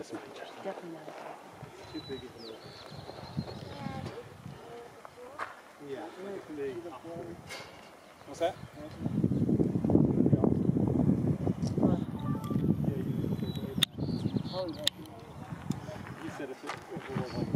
this picture. Definitely not. Too big of a yeah, like it's gonna be what's that? He said if it was like